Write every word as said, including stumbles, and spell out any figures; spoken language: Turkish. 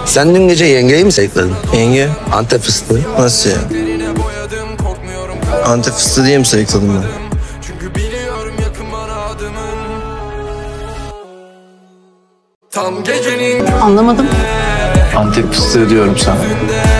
Sen dün gece yengeyi mi sayıkladın? Yenge? Antep fıstığı. Nasıl ya? Antep fıstığı diye mi sayıkladım ben? Anlamadım. Antep fıstığı diyorum sana.